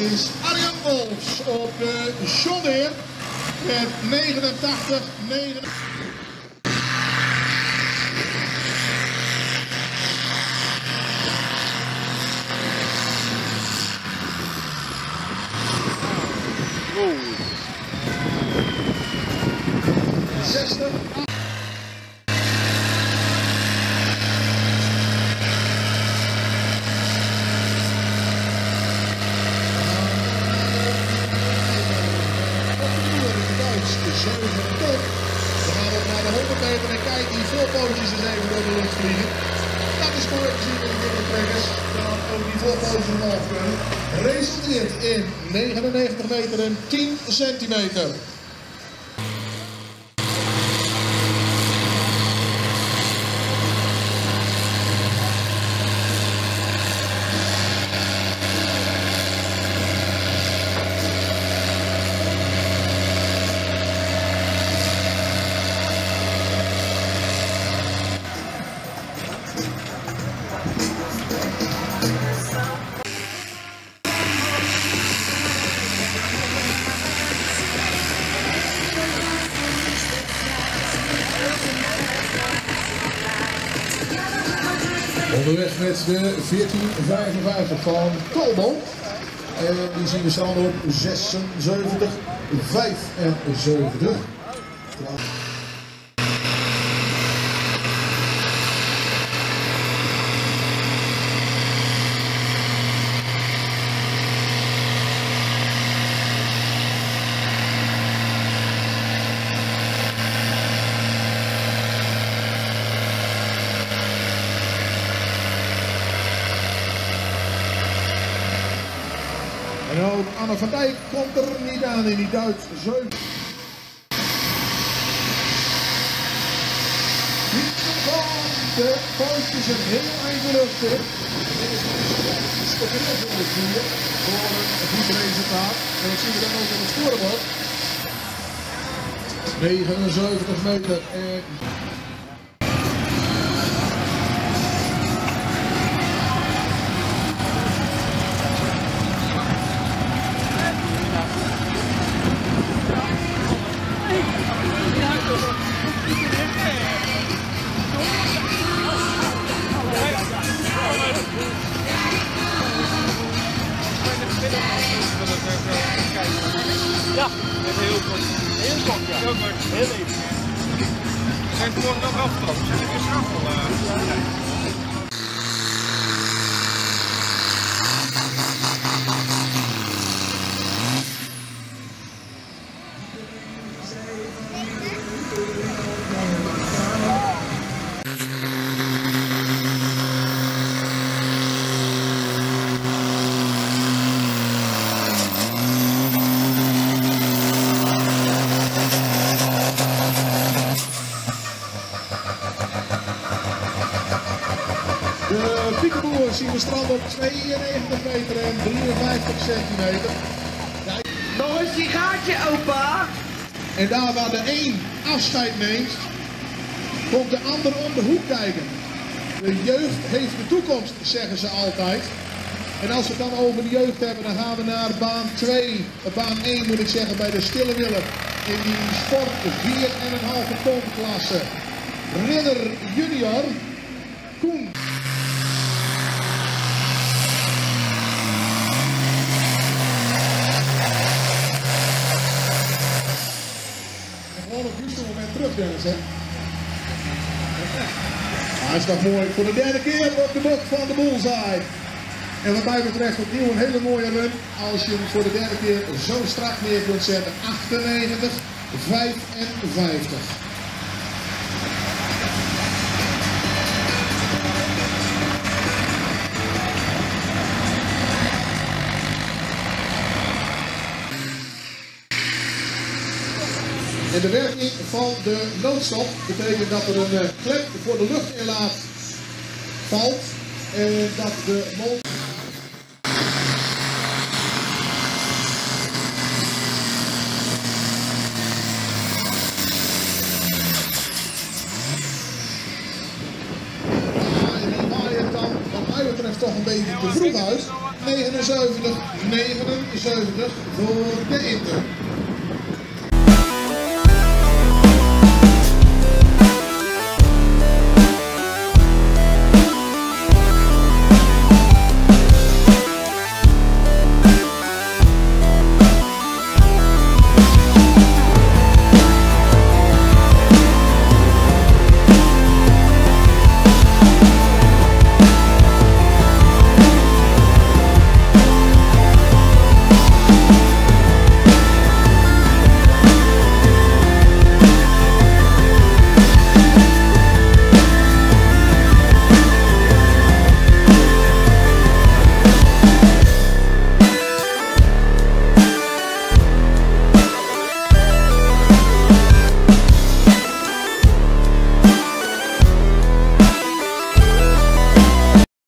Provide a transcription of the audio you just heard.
is Arjan Wolfs op de John Deere met 89-9. We gaan op naar de 100 meter en kijken die voorpootjes eens even door de lucht vliegen. Dat is mooi te zien in de trekkers. Dan ook die voorpootjes omhoog kunnen. Resulteert in 99 meter en 10 centimeter. Onderweg met de 1455 van Colmo. En die zien we staan op 76-75. En ook Anne van Dijk komt er niet aan in die Duits 7. De pootjes een heel eind de lucht in. Dit is toch heel veel de vier voor een goed resultaat. En dat zien we dan ook op het scorebord. 79 meter en... Ja, heel kort. Heel kort, ja. Heel kort. Heel even. We zijn vanmorgen nog afgetrapt. We zijn straf al. De Piekenboer zien we stranden op 92 meter en 53 centimeter. Nog een sigaartje, opa! En daar waar de een afscheid neemt, komt de ander om de hoek kijken. De jeugd heeft de toekomst, zeggen ze altijd. En als we het dan over de jeugd hebben, dan gaan we naar baan 2. Baan 1 moet ik zeggen, bij de Stille Wille. In die sport 4,5 ton klasse. Ridder junior, Koen. Gewoon op het juiste moment terug, Dennis, hè? Hij is toch mooi voor de derde keer op de bok van de bullseye. En wat mij betreft opnieuw een hele mooie run. Als je hem voor de derde keer zo strak neer kunt zetten. 98, 55. En de werking van de noodstop betekent dat er een klep voor de luchtinlaat valt en dat de motor... toch een beetje te vroeg uit. 79 voor de Inter.